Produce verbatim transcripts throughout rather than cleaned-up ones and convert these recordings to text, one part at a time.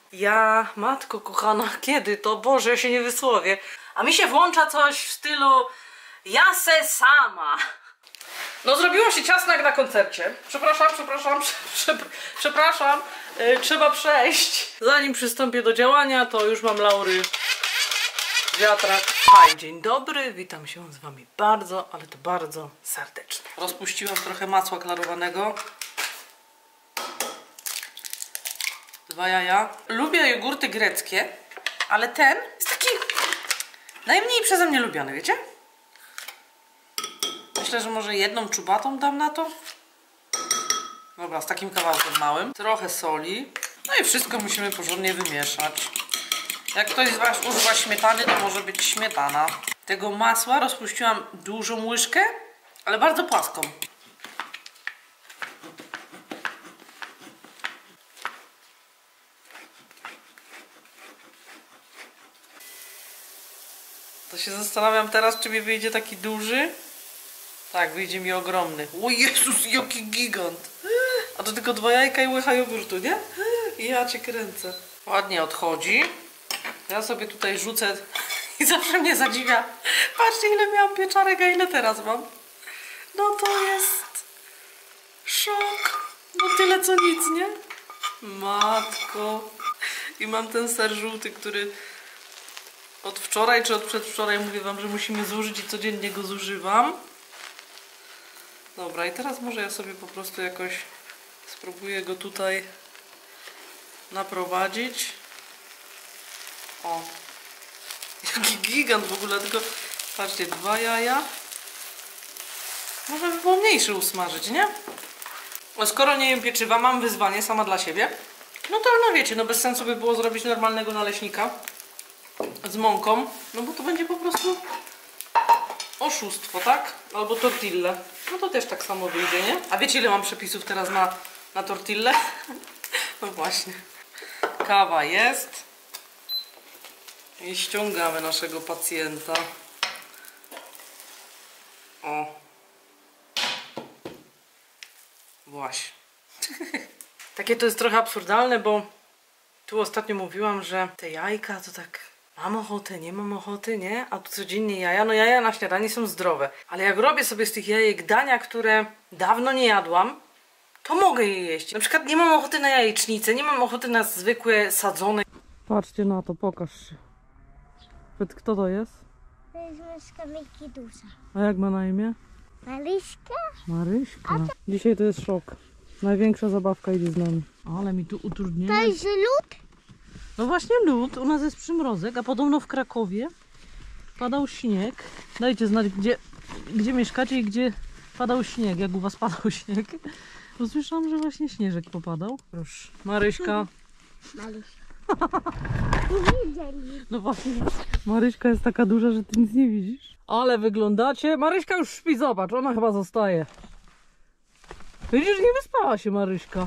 Ja, matko kochana, kiedy to? Boże, ja się nie wysłowię. A mi się włącza coś w stylu ja se sama. No zrobiło się ciasno jak na koncercie. Przepraszam, przepraszam, prze, przepraszam. Yy, trzeba przejść. Zanim przystąpię do działania, to już mam Laury wiatrak. Hej, dzień dobry, witam się z wami bardzo, ale to bardzo serdecznie. Rozpuściłam trochę masła klarowanego. Dwa jaja. Lubię jogurty greckie, ale ten jest taki najmniej przeze mnie lubiany, wiecie? Myślę, że może jedną czubatą dam na to. Dobra, z takim kawałkiem małym. Trochę soli. No i wszystko musimy porządnie wymieszać. Jak ktoś z was używa śmietany, to może być śmietana. Tego masła rozpuściłam dużą łyżkę, ale bardzo płaską. To się zastanawiam teraz, czy mi wyjdzie taki duży. Tak, wyjdzie mi ogromny. O Jezus, jaki gigant! A to tylko dwa jajka i łycha jogurtu, nie? I ja cię kręcę. Ładnie odchodzi. Ja sobie tutaj rzucę i zawsze mnie zadziwia. Patrzcie, ile miałam pieczarek, a ile teraz mam. No to jest szok. No tyle co nic, nie? Matko. I mam ten ser żółty, który od wczoraj czy od przedwczoraj mówię wam, że musimy zużyć i codziennie go zużywam. Dobra, i teraz może ja sobie po prostu jakoś spróbuję go tutaj naprowadzić. O, jaki gigant w ogóle, tylko patrzcie, dwa jaja. Może by było mniejszy usmażyć, nie? No skoro nie jem pieczywa, mam wyzwanie sama dla siebie, no to no wiecie, no bez sensu by było zrobić normalnego naleśnika z mąką, no bo to będzie po prostu oszustwo, tak? Albo tortille. No to też tak samo wyjdzie, nie? A wiecie, ile mam przepisów teraz na, na tortille? No właśnie. Kawa jest. I ściągamy naszego pacjenta. O. Właśnie. Takie to jest trochę absurdalne, bo tu ostatnio mówiłam, że te jajka to tak mam ochotę, nie mam ochoty, nie? A tu codziennie jaja. No jaja na śniadanie są zdrowe. Ale jak robię sobie z tych jajek dania, które dawno nie jadłam, to mogę je jeść. Na przykład nie mam ochoty na jajecznicę, nie mam ochoty na zwykłe sadzone. Patrzcie na to, pokaż się. Kto to jest? To jest myszka Mikidusa. A jak ma na imię? Maryśka? Maryśka. Dzisiaj to jest szok. Największa zabawka idzie z nami. Ale mi tu utrudnienie. To jest lód? No właśnie lód. U nas jest przymrozek, a podobno w Krakowie padał śnieg. Dajcie znać, gdzie, gdzie mieszkacie i gdzie padał śnieg. Jak u was padał śnieg. Bo słyszałam, że właśnie śnieżek popadał. Proszę. Maryśka. Maryśka. Nie widzieli. No właśnie, Maryśka jest taka duża, że ty nic nie widzisz. Ale wyglądacie. Maryśka już śpi, zobacz, ona chyba zostaje. Widzisz, nie wyspała się Maryśka.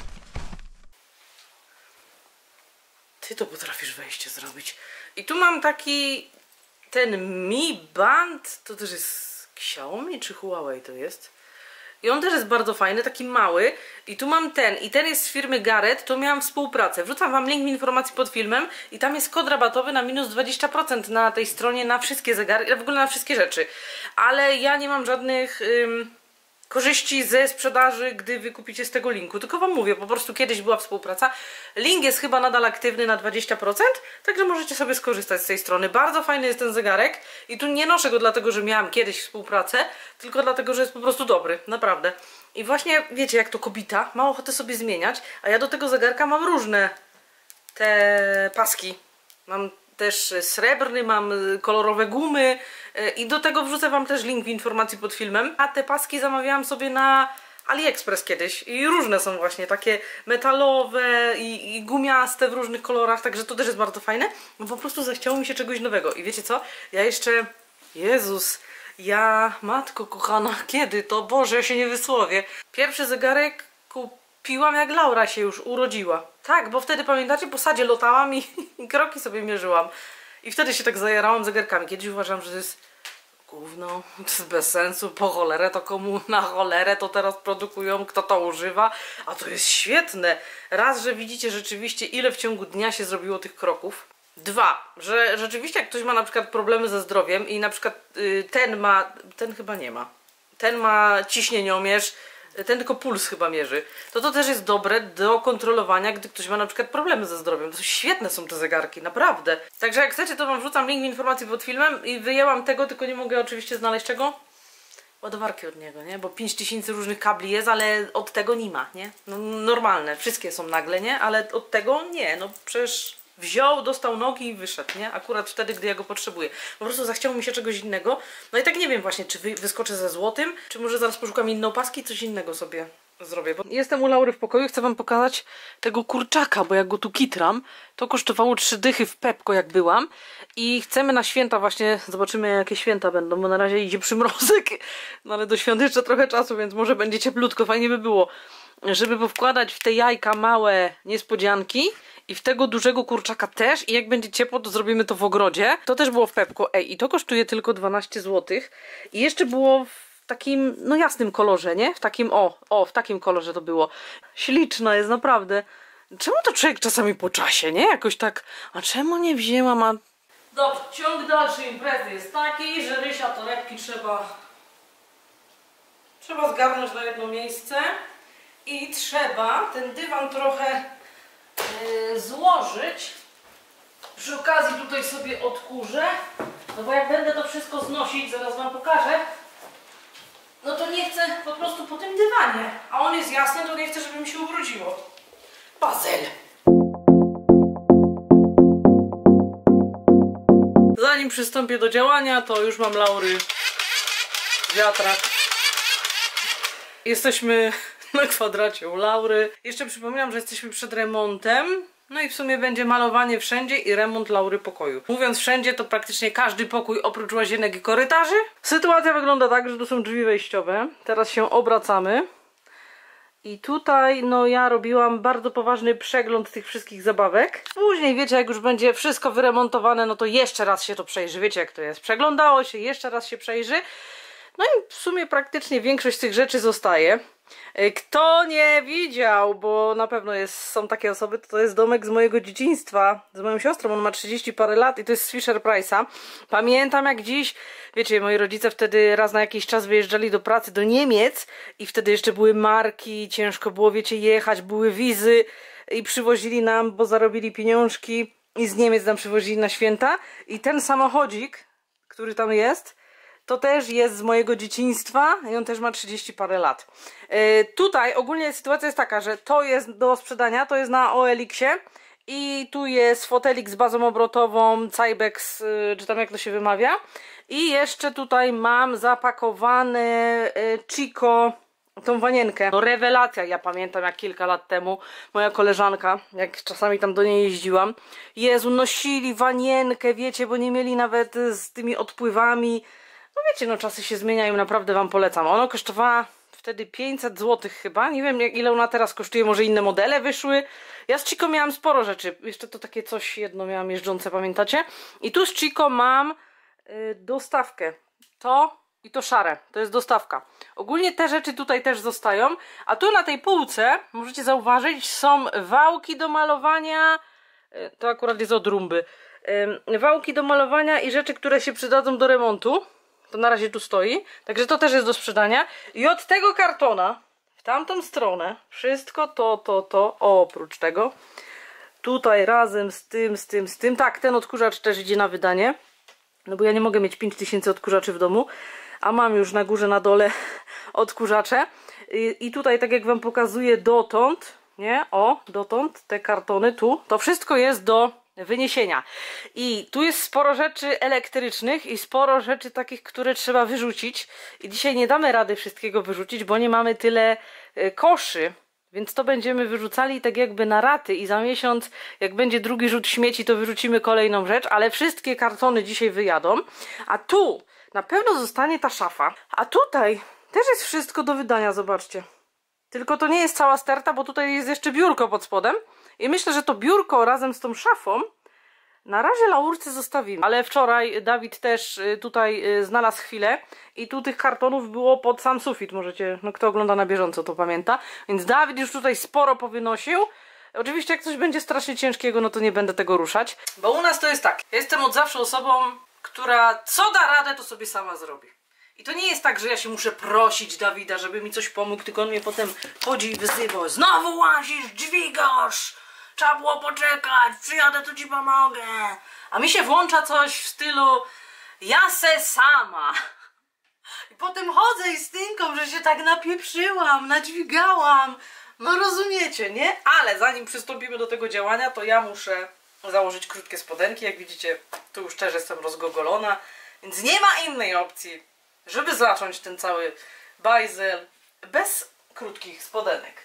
Ty to potrafisz wejście zrobić. I tu mam taki ten Mi Band, to też jest Xiaomi czy Huawei to jest? I on też jest bardzo fajny, taki mały. I tu mam ten. I ten jest z firmy Garrett. To miałam współpracę. Wrzucam wam link w informacji pod filmem. I tam jest kod rabatowy na minus dwadzieścia procent na tej stronie na wszystkie zegary. W ogóle na wszystkie rzeczy. Ale ja nie mam żadnych ym, korzyści ze sprzedaży, gdy wy kupicie z tego linku. Tylko wam mówię, po prostu kiedyś była współpraca. Link jest chyba nadal aktywny na dwadzieścia procent. Także możecie sobie skorzystać z tej strony. Bardzo fajny jest ten zegarek. I tu nie noszę go dlatego, że miałam kiedyś współpracę, tylko dlatego, że jest po prostu dobry. Naprawdę. I właśnie, wiecie, jak to kobieta, ma ochotę sobie zmieniać, a ja do tego zegarka mam różne te paski. Mam też srebrny, mam kolorowe gumy i do tego wrzucę wam też link w informacji pod filmem. A te paski zamawiałam sobie na AliExpress kiedyś i różne są właśnie takie metalowe i, i gumiaste w różnych kolorach, także to też jest bardzo fajne. No po prostu zachciało mi się czegoś nowego i wiecie co? Ja jeszcze... Jezus... Ja, matko kochana, kiedy to? Boże, ja się nie wysłowię. Pierwszy zegarek kupiłam jak Laura się już urodziła. Tak, bo wtedy pamiętacie, po sadzie lotałam i, i kroki sobie mierzyłam. I wtedy się tak zajarałam zegarkami. Kiedyś uważam, że to jest Gówno, to jest bez sensu, po cholerę to komu na cholerę to teraz produkują, kto to używa, a to jest świetne. Raz, że widzicie rzeczywiście ile w ciągu dnia się zrobiło tych kroków. Dwa, że rzeczywiście jak ktoś ma na przykład problemy ze zdrowiem i na przykład y, ten ma, ten chyba nie ma, ten ma ciśnieniomierz, ten tylko puls chyba mierzy, to to też jest dobre do kontrolowania, gdy ktoś ma na przykład problemy ze zdrowiem. To świetne są te zegarki, naprawdę. Także jak chcecie, to wam wrzucam link w informacji pod filmem i wyjęłam tego, tylko nie mogę oczywiście znaleźć czego? Ładowarki od niego, nie? Bo pięć tysięcy różnych kabli jest, ale od tego nie ma, nie? No, normalne, wszystkie są nagle, nie? Ale od tego nie, no przecież wziął, dostał nogi i wyszedł, nie? Akurat wtedy, gdy ja go potrzebuję. Po prostu zachciało mi się czegoś innego. No i tak nie wiem właśnie, czy wy, wyskoczę ze złotym, czy może zaraz poszukam innej opaski i coś innego sobie zrobię. Bo jestem u Laury w pokoju, chcę wam pokazać tego kurczaka, bo jak go tu kitram, to kosztowało trzy dychy w Pepko, jak byłam. I chcemy na święta właśnie, zobaczymy jakie święta będą, bo na razie idzie przymrozek. No ale do świąt jeszcze trochę czasu, więc może będzie cieplutko, fajnie by było, żeby powkładać w te jajka małe niespodzianki. I w tego dużego kurczaka też. I jak będzie ciepło, to zrobimy to w ogrodzie. To też było w Pepko. Ej, i to kosztuje tylko dwanaście złotych. I jeszcze było w takim, no jasnym kolorze, nie? W takim, o, o, w takim kolorze to było. Śliczna jest, naprawdę. Czemu to człowiek czasami po czasie, nie? Jakoś tak, a czemu nie wzięłam, a... Dobrze, ciąg dalszy imprezy jest taki, że Rysia torebki trzeba... Trzeba zgarnąć na jedno miejsce. I trzeba ten dywan trochę... Yy, złożyć. Przy okazji tutaj sobie odkurzę, no bo jak będę to wszystko znosić, zaraz wam pokażę, no to nie chcę po prostu po tym dywanie, a on jest jasny, to nie chcę, żeby mi się ubrudziło. Bazel. Zanim przystąpię do działania, to już mam Laury wiatrak. Jesteśmy na kwadracie u Laury. Jeszcze przypominam, że jesteśmy przed remontem. No i w sumie będzie malowanie wszędzie i remont Laury pokoju. Mówiąc wszędzie, to praktycznie każdy pokój oprócz łazienek i korytarzy. Sytuacja wygląda tak, że tu są drzwi wejściowe. Teraz się obracamy. I tutaj, no ja robiłam bardzo poważny przegląd tych wszystkich zabawek. Później, wiecie, jak już będzie wszystko wyremontowane, no to jeszcze raz się to przejrzy. Wiecie, jak to jest. Przeglądało się, jeszcze raz się przejrzy. No i w sumie praktycznie większość z tych rzeczy zostaje. Kto nie widział, bo na pewno jest, są takie osoby, to, to jest domek z mojego dzieciństwa, z moją siostrą, on ma trzydzieści parę lat i to jest z Fisher Price'a. Pamiętam jak dziś, wiecie, moi rodzice wtedy raz na jakiś czas wyjeżdżali do pracy do Niemiec i wtedy jeszcze były marki, ciężko było, wiecie, jechać, były wizy i przywozili nam, bo zarobili pieniążki i z Niemiec nam przywozili na święta i ten samochodzik, który tam jest, to też jest z mojego dzieciństwa i on też ma trzydzieści parę lat. Yy, tutaj ogólnie sytuacja jest taka, że to jest do sprzedania, to jest na O L X-ie i tu jest fotelik z bazą obrotową, Cybex, yy, czy tam jak to się wymawia. I jeszcze tutaj mam zapakowane yy, Chico, tą wanienkę. No rewelacja, ja pamiętam jak kilka lat temu moja koleżanka, jak czasami tam do niej jeździłam, Jezu, nosili wanienkę, wiecie, bo nie mieli nawet z tymi odpływami. No wiecie, no czasy się zmieniają, naprawdę wam polecam. Ona kosztowała wtedy pięćset złotych chyba. Nie wiem ile ona teraz kosztuje, może inne modele wyszły. Ja z Chico miałam sporo rzeczy. Jeszcze to takie coś jedno miałam jeżdżące, pamiętacie? I tu z Chico mam yy, dostawkę. To i to szare. To jest dostawka. Ogólnie te rzeczy tutaj też zostają. A tu na tej półce, możecie zauważyć, są wałki do malowania. Yy, to akurat jest od Rumby. Yy, wałki do malowania i rzeczy, które się przydadzą do remontu. To na razie tu stoi, także to też jest do sprzedania. I od tego kartona w tamtą stronę wszystko to, to, to, oprócz tego tutaj razem z tym, z tym, z tym, tak, ten odkurzacz też idzie na wydanie, no bo ja nie mogę mieć pięć tysięcy odkurzaczy w domu, a mam już na górze, na dole odkurzacze. I, i tutaj, tak jak wam pokazuję, dotąd, nie, o, dotąd te kartony tu, to wszystko jest do wyniesienia. I tu jest sporo rzeczy elektrycznych i sporo rzeczy takich, które trzeba wyrzucić. I dzisiaj nie damy rady wszystkiego wyrzucić, bo nie mamy tyle koszy. Więc to będziemy wyrzucali tak jakby na raty i za miesiąc, jak będzie drugi rzut śmieci, to wyrzucimy kolejną rzecz, ale wszystkie kartony dzisiaj wyjadą. A tu na pewno zostanie ta szafa. A tutaj też jest wszystko do wydania, zobaczcie. Tylko to nie jest cała sterta, bo tutaj jest jeszcze biurko pod spodem. I myślę, że to biurko razem z tą szafą Na razie laurce zostawimy, ale wczoraj Dawid też tutaj znalazł chwilę i tu tych kartonów było pod sam sufit, możecie, no kto ogląda na bieżąco to pamięta, więc Dawid już tutaj sporo powynosił. Oczywiście jak coś będzie strasznie ciężkiego, no to nie będę tego ruszać, bo u nas to jest tak, ja jestem od zawsze osobą, która co da radę, to sobie sama zrobi. I to nie jest tak, że ja się muszę prosić Dawida, żeby mi coś pomógł, tylko on mnie potem chodzi i wyzywa. Znowu łazisz, dźwigasz! Trzeba było poczekać, przyjadę, to ci pomogę. A mi się włącza coś w stylu ja se sama. I potem chodzę i stynką, że się tak napieprzyłam, nadźwigałam. No rozumiecie, nie? Ale zanim przystąpimy do tego działania, to ja muszę założyć krótkie spodenki. Jak widzicie, tu już też jestem rozgogolona, więc nie ma innej opcji, żeby zacząć ten cały bajzel bez krótkich spodenek.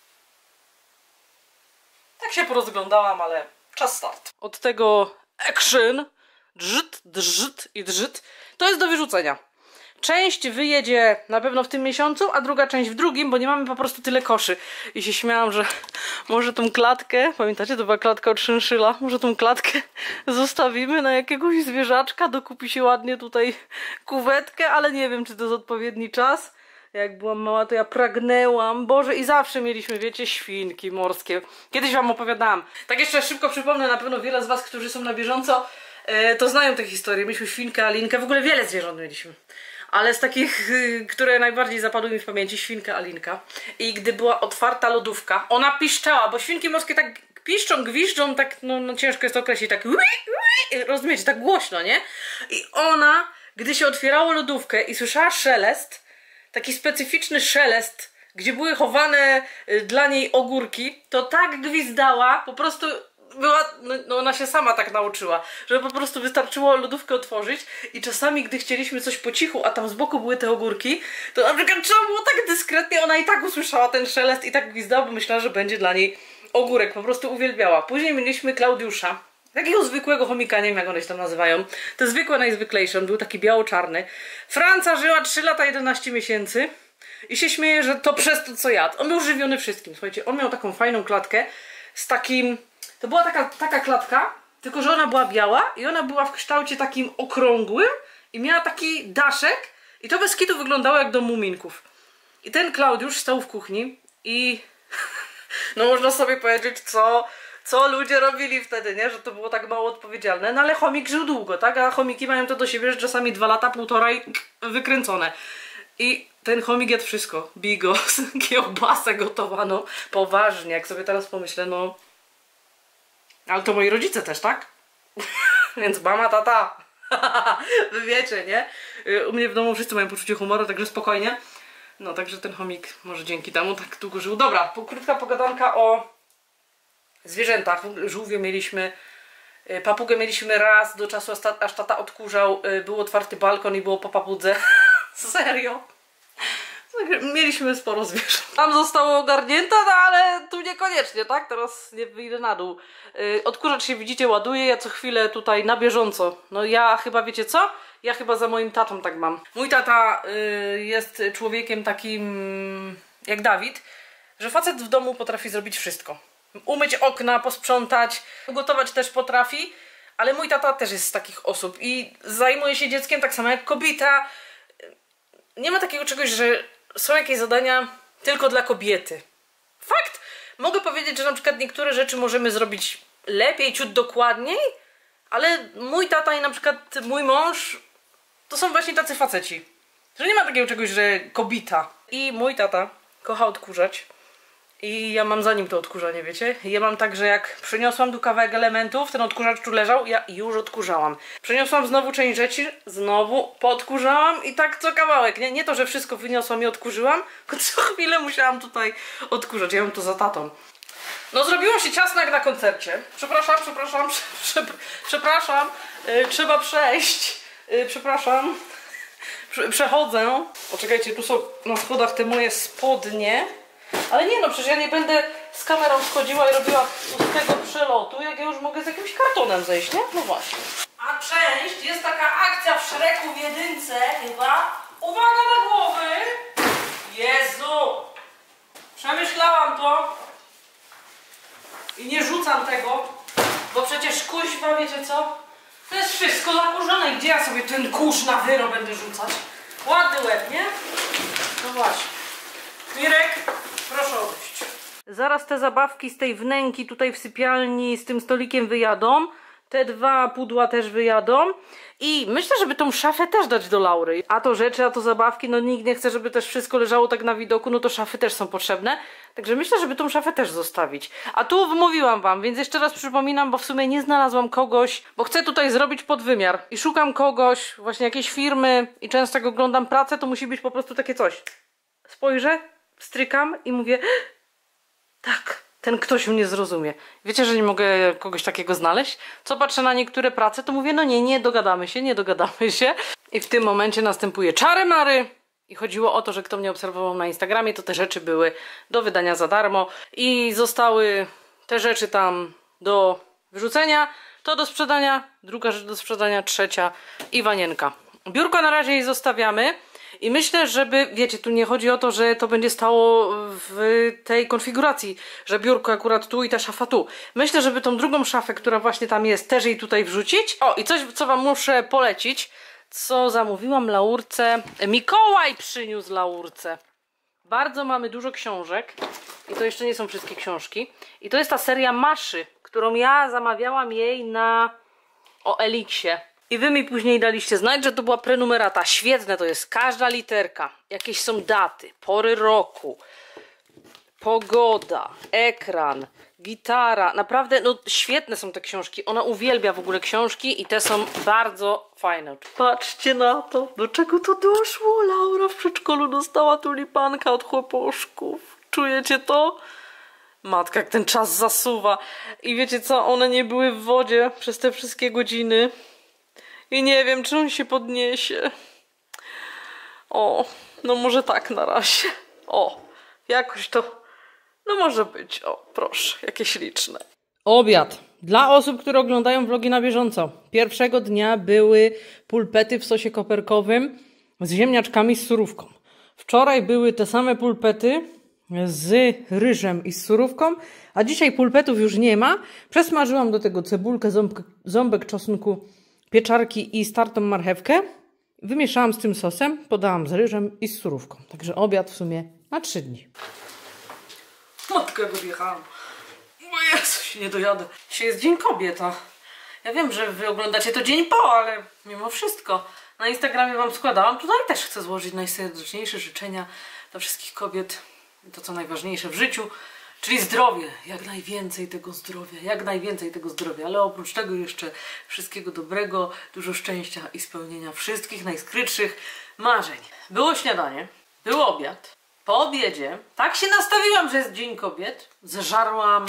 Tak się porozglądałam, ale czas start. Od tego action, drzyt, drzyt i drzyt, to jest do wyrzucenia. Część wyjedzie na pewno w tym miesiącu, a druga część w drugim, bo nie mamy po prostu tyle koszy. I się śmiałam, że może tą klatkę, pamiętacie, to była klatka od szynszyla, może tą klatkę zostawimy na jakiegoś zwierzaczka, dokupi się ładnie tutaj kuwetkę, ale nie wiem, czy to jest odpowiedni czas. Jak byłam mała, to ja pragnęłam, Boże, i zawsze mieliśmy, wiecie, świnki morskie. Kiedyś wam opowiadałam. Tak jeszcze szybko przypomnę, na pewno wiele z was, którzy są na bieżąco, e, to znają tę historię. Mieliśmy świnkę, Alinkę, w ogóle wiele zwierząt mieliśmy. Ale z takich, y, które najbardziej zapadły mi w pamięci, świnka Alinka. I gdy była otwarta lodówka, ona piszczała, bo świnki morskie tak piszczą, gwiżdżą, tak, no, no ciężko jest to określić, tak rozumiecie, tak głośno, nie? I ona, gdy się otwierało lodówkę i słyszała szelest, taki specyficzny szelest, gdzie były chowane y, dla niej ogórki, to tak gwizdała, po prostu była, no, no ona się sama tak nauczyła, że po prostu wystarczyło lodówkę otworzyć i czasami, gdy chcieliśmy coś po cichu, a tam z boku były te ogórki, to na przykład trzeba było tak dyskretnie, ona i tak usłyszała ten szelest i tak gwizdała, bo myślała, że będzie dla niej ogórek, po prostu uwielbiała. Później mieliśmy Klaudiusza, takiego zwykłego chomika, nie wiem jak one się tam nazywają, to zwykłe najzwyklejsze, on był taki biało-czarny. Franca żyła trzy lata jedenaście miesięcy i się śmieje, że to przez to co jadł. On był żywiony wszystkim, słuchajcie, on miał taką fajną klatkę z takim, to była taka, taka klatka, tylko że ona była biała i ona była w kształcie takim okrągłym i miała taki daszek i to bez kitu wyglądało jak do muminków. I ten Klaudiusz stał w kuchni i no można sobie powiedzieć, co, co ludzie robili wtedy, nie? Że to było tak mało odpowiedzialne, no ale chomik żył długo, tak? A chomiki mają to do siebie, że czasami dwa lata, półtora i wykręcone. I ten chomik jadł wszystko. Bigos, kiełbasę gotowaną. Poważnie, jak sobie teraz pomyślę, no... Ale to moi rodzice też, tak? Więc mama, tata. Wy wiecie, nie? U mnie w domu wszyscy mają poczucie humoru, także spokojnie. No, także ten chomik może dzięki temu tak długo żył. Dobra, krótka pogadanka o zwierzętach. Żółwie mieliśmy, papugę mieliśmy raz do czasu, aż tata odkurzał. Był otwarty balkon i było po papudze. Serio. Mieliśmy sporo zwierząt. Tam zostało ogarnięte, no ale tu niekoniecznie, tak? Teraz nie wyjdę na dół. Yy, odkurzacz się, widzicie, ładuje. Ja co chwilę tutaj na bieżąco. No ja chyba, wiecie co? Ja chyba za moim tatą tak mam. Mój tata yy, jest człowiekiem takim jak Dawid, że facet w domu potrafi zrobić wszystko. Umyć okna, posprzątać, gotować też potrafi, ale mój tata też jest z takich osób i zajmuje się dzieckiem tak samo jak kobieta. Nie ma takiego czegoś, że są jakieś zadania tylko dla kobiety. Fakt! Mogę powiedzieć, że na przykład niektóre rzeczy możemy zrobić lepiej, ciut dokładniej, ale mój tata i na przykład mój mąż to są właśnie tacy faceci. Że nie ma takiego czegoś, że kobieta. I mój tata kocha odkurzać. I ja mam za nim to odkurzanie, wiecie? Ja mam tak, że jak przyniosłam tu kawałek elementów, ten odkurzacz tu leżał, ja już odkurzałam. Przyniosłam znowu część rzeczy, znowu podkurzałam i tak co kawałek, nie? Nie to, że wszystko wyniosłam i odkurzyłam, tylko co chwilę musiałam tutaj odkurzać. Ja mam to za tatą. No zrobiło się ciasno jak na koncercie. Przepraszam, przepraszam, prze, przepraszam, yy, trzeba przejść. Yy, przepraszam, prze, przechodzę. Poczekajcie, tu są na schodach te moje spodnie. Ale nie no, przecież ja nie będę z kamerą schodziła i robiła pustego przelotu, jak ja już mogę z jakimś kartonem zejść, nie? No właśnie. A część, jest taka akcja w Szreku w jedynce chyba. Uwaga na głowy! Jezu! Przemyślałam to i nie rzucam tego. Bo przecież kuźwa, wiecie co? To jest wszystko zakurzone. Gdzie ja sobie ten kurz na wyro będę rzucać? Ładny łeb, nie? No właśnie. Mirek, proszę odejść. Zaraz te zabawki z tej wnęki tutaj w sypialni z tym stolikiem wyjadą. Te dwa pudła też wyjadą. I myślę, żeby tą szafę też dać do Laury. A to rzeczy, a to zabawki, no nikt nie chce, żeby też wszystko leżało tak na widoku, no to szafy też są potrzebne. Także myślę, żeby tą szafę też zostawić. A tu wmówiłam wam, więc jeszcze raz przypominam, bo w sumie nie znalazłam kogoś, bo chcę tutaj zrobić podwymiar. I szukam kogoś, właśnie jakiejś firmy i często jak oglądam pracę, to musi być po prostu takie coś. Spojrzę, strykam i mówię, tak, ten ktoś mnie zrozumie. Wiecie, że nie mogę kogoś takiego znaleźć? Co patrzę na niektóre prace, to mówię, no nie, nie dogadamy się, nie dogadamy się. I w tym momencie następuje czary-mary. I chodziło o to, że kto mnie obserwował na Instagramie, to te rzeczy były do wydania za darmo. I zostały te rzeczy tam do wyrzucenia, to do sprzedania, druga rzecz do sprzedania, trzecia i wanienka. Biurko na razie jej zostawiamy. I myślę, żeby, wiecie, tu nie chodzi o to, że to będzie stało w tej konfiguracji, że biurko akurat tu i ta szafa tu. Myślę, żeby tą drugą szafę, która właśnie tam jest, też jej tutaj wrzucić. O, i coś, co wam muszę polecić, co zamówiłam Laurce. Mikołaj przyniósł Laurce. Bardzo mamy dużo książek i to jeszcze nie są wszystkie książki. I to jest ta seria Maszy, którą ja zamawiałam jej na O L X-ie. I wy mi później daliście znać, że to była prenumerata. Świetne to jest. Każda literka. Jakieś są daty, pory roku, pogoda, ekran, gitara. Naprawdę, no świetne są te książki. Ona uwielbia w ogóle książki i te są bardzo fajne. Patrzcie na to. Do czego to doszło? Laura w przedszkolu dostała tulipanka od chłoposzków. Czujecie to? Matka, jak ten czas zasuwa. I wiecie co? One nie były w wodzie przez te wszystkie godziny. I nie wiem, czy on się podniesie. O, no może tak na razie. O, jakoś to, no może być. O, proszę, jakieś liczne. Obiad. Dla osób, które oglądają vlogi na bieżąco. Pierwszego dnia były pulpety w sosie koperkowym z ziemniaczkami z surówką. Wczoraj były te same pulpety z ryżem i z surówką, a dzisiaj pulpetów już nie ma. Przesmażyłam do tego cebulkę, ząbek, ząbek czosnku, pieczarki i startą marchewkę. Wymieszałam z tym sosem, podałam z ryżem i z surówką. Także obiad w sumie na trzy dni. Matkę wyjechałam. O Jezus, nie dojadę. Dzisiaj jest Dzień Kobiet. Ja wiem, że wy oglądacie to dzień po, ale mimo wszystko na Instagramie wam składałam. Tutaj też chcę złożyć najserdeczniejsze życzenia dla wszystkich kobiet. To, co najważniejsze w życiu. Czyli zdrowie, jak najwięcej tego zdrowia, jak najwięcej tego zdrowia, ale oprócz tego jeszcze wszystkiego dobrego, dużo szczęścia i spełnienia wszystkich najskrytszych marzeń. Było śniadanie, był obiad, po obiedzie, tak się nastawiłam, że jest Dzień Kobiet, zeżarłam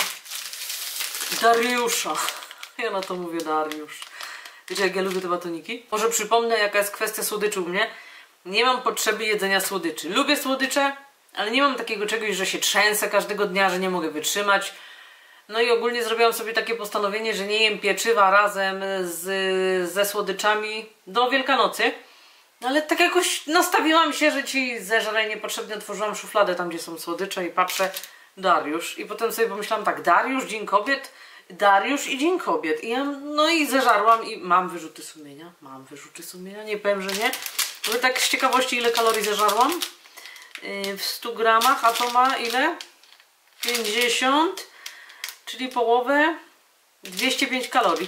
Dariusza. Ja na to mówię Dariusz. Wiecie, jak ja lubię te batoniki? Może przypomnę, jaka jest kwestia słodyczy u mnie. Nie mam potrzeby jedzenia słodyczy. Lubię słodycze, ale nie mam takiego czegoś, że się trzęsę każdego dnia, że nie mogę wytrzymać. No i ogólnie zrobiłam sobie takie postanowienie, że nie jem pieczywa razem z, ze słodyczami do Wielkanocy. No ale tak jakoś nastawiłam się, że ci zeżrę niepotrzebnie, otworzyłam szufladę tam, gdzie są słodycze i patrzę Dariusz. I potem sobie pomyślałam tak, Dariusz, Dzień Kobiet, Dariusz i Dzień Kobiet. I ja, no i zeżarłam i mam wyrzuty sumienia. Mam wyrzuty sumienia, nie powiem, że nie. Bo tak z ciekawości, ile kalorii zeżarłam w stu gramach, a to ma ile? pięćdziesiąt, czyli połowę, dwieście pięć kalorii.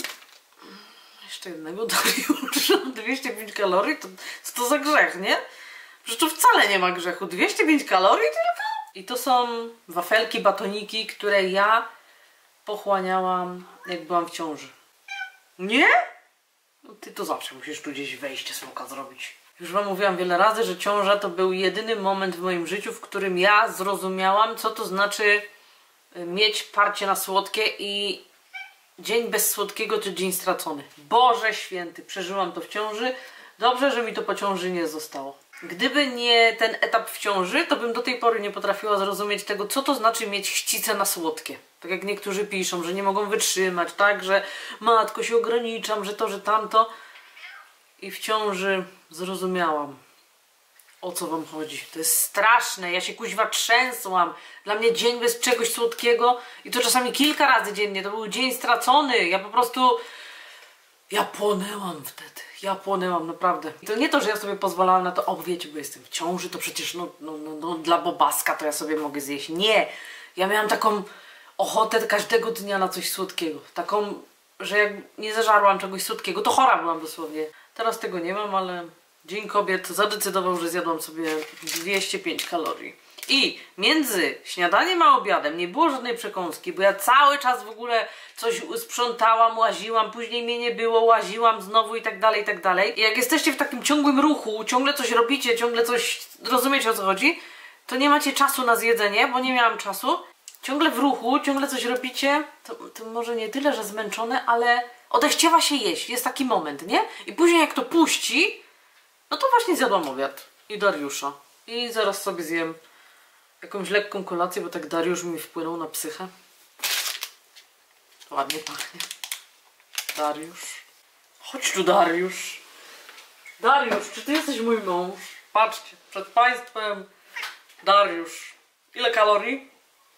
Jeszcze jednego Dariusza, dwieście pięć kalorii, to co to za grzech, nie? Przecież tu wcale nie ma grzechu, dwieście pięć kalorii tylko? I to są wafelki, batoniki, które ja pochłaniałam, jak byłam w ciąży. Nie? No ty to zawsze musisz tu gdzieś wejście smoka zrobić. Już wam mówiłam wiele razy, że ciąża to był jedyny moment w moim życiu, w którym ja zrozumiałam, co to znaczy mieć parcie na słodkie i dzień bez słodkiego to dzień stracony. Boże święty, przeżyłam to w ciąży. Dobrze, że mi to po ciąży nie zostało. Gdyby nie ten etap w ciąży, to bym do tej pory nie potrafiła zrozumieć tego, co to znaczy mieć chcice na słodkie. Tak jak niektórzy piszą, że nie mogą wytrzymać, tak, że matko się ograniczam, że to, że tamto. I w ciąży zrozumiałam. O co wam chodzi? To jest straszne, ja się kuźwa trzęsłam. Dla mnie dzień bez czegoś słodkiego i to czasami kilka razy dziennie, to był dzień stracony. Ja po prostu... Ja płonęłam wtedy, ja płonęłam, naprawdę. I to nie to, że ja sobie pozwalałam na to, o wiecie, bo jestem w ciąży, to przecież no, no, no, no dla bobaska to ja sobie mogę zjeść. Nie, ja miałam taką ochotę każdego dnia na coś słodkiego. Taką, że jak nie zażarłam czegoś słodkiego, to chora byłam dosłownie. Teraz tego nie mam, ale Dzień Kobiet zadecydował, że zjadłam sobie dwieście pięć kalorii. I między śniadaniem a obiadem nie było żadnej przekąski, bo ja cały czas w ogóle coś sprzątałam, łaziłam, później mnie nie było, łaziłam znowu i tak dalej, i tak dalej. I jak jesteście w takim ciągłym ruchu, ciągle coś robicie, ciągle coś, rozumiecie o co chodzi, to nie macie czasu na zjedzenie, bo nie miałam czasu. Ciągle w ruchu, ciągle coś robicie, to, to może nie tyle, że zmęczone, ale odechciewa się jeść, jest taki moment, nie? I później jak to puści, no to właśnie zjadłam obiad i Dariusza. I zaraz sobie zjem jakąś lekką kolację, bo tak Dariusz mi wpłynął na psychę. Ładnie pachnie. Dariusz. Chodź tu, Dariusz. Dariusz, czy ty jesteś mój mąż? Patrzcie, przed państwem Dariusz. Ile kalorii?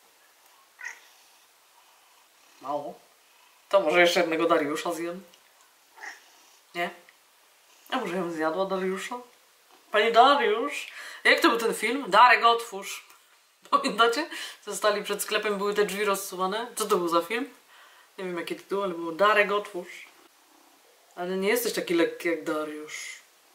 Mało. To może jeszcze jednego Dariusza zjem? Nie? A może ją zjadła Dariusza? Panie Dariusz? Jak to był ten film? Darek, otwórz. Pamiętacie? Zostali przed sklepem, były te drzwi rozsuwane. Co to był za film? Nie wiem jaki tytuł, ale było Darek, otwórz. Ale nie jesteś taki lekki jak Dariusz.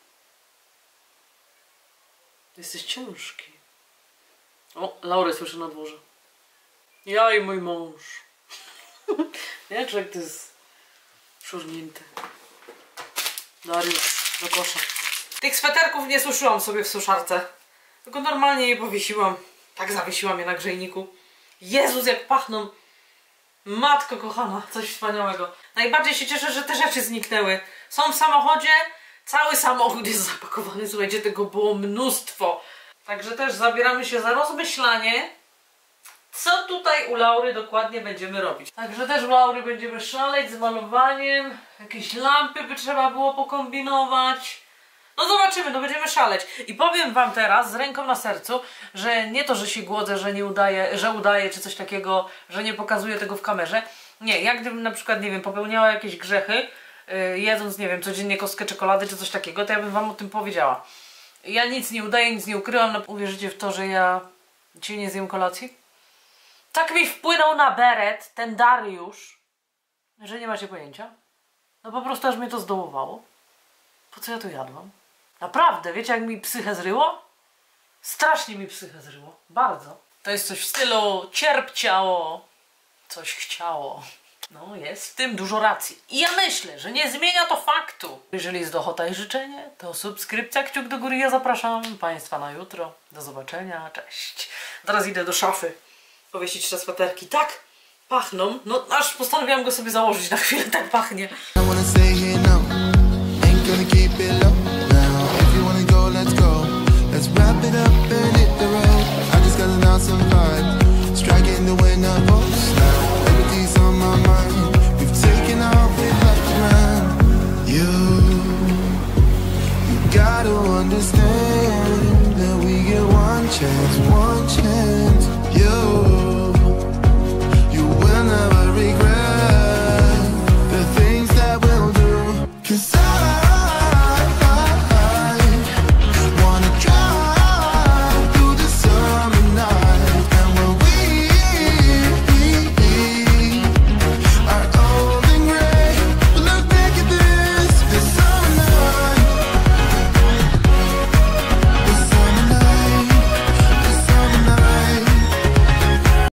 Jesteś ciężki. O, Laurę słyszę na dworze. Ja i mój mąż. Nie, człowiek to jest szurnięty. Dariusz, do kosza. Tych sweterków nie suszyłam sobie w suszarce. Tylko normalnie je powiesiłam. Tak zawiesiłam je na grzejniku. Jezus, jak pachną. Matko kochana, coś wspaniałego. Najbardziej się cieszę, że te rzeczy zniknęły. Są w samochodzie. Cały samochód jest zapakowany. Słuchajcie, tego było mnóstwo. Także też zabieramy się za rozmyślanie, co tutaj u Laury dokładnie będziemy robić. Także też u Laury będziemy szaleć z malowaniem. Jakieś lampy by trzeba było pokombinować. No zobaczymy, no będziemy szaleć. I powiem wam teraz z ręką na sercu, że nie to, że się głodzę, że nie udaję, że udaję czy coś takiego, że nie pokazuję tego w kamerze. Nie, jak gdybym na przykład, nie wiem, popełniała jakieś grzechy, yy, jedząc, nie wiem, codziennie kostkę czekolady czy coś takiego, to ja bym wam o tym powiedziała. Ja nic nie udaję, nic nie ukryłam. No, uwierzycie w to, że ja dzisiaj nie zjem kolacji? Tak mi wpłynął na beret ten Dariusz, że nie macie pojęcia. No po prostu aż mnie to zdołowało. Po co ja to jadłam? Naprawdę, wiecie jak mi psychę zryło? Strasznie mi psychę zryło. Bardzo. To jest coś w stylu cierpciało, coś chciało. No jest w tym dużo racji. I ja myślę, że nie zmienia to faktu. Jeżeli jest ochota i życzenie, to subskrypcja, kciuk do góry. Ja zapraszam Państwa na jutro. Do zobaczenia. Cześć. Teraz idę do szafy powiesić te sweterki. Tak pachną. No aż postanowiłam go sobie założyć na chwilę. Tak pachnie. Let's wrap it up and hit the road. I just got an awesome vibe.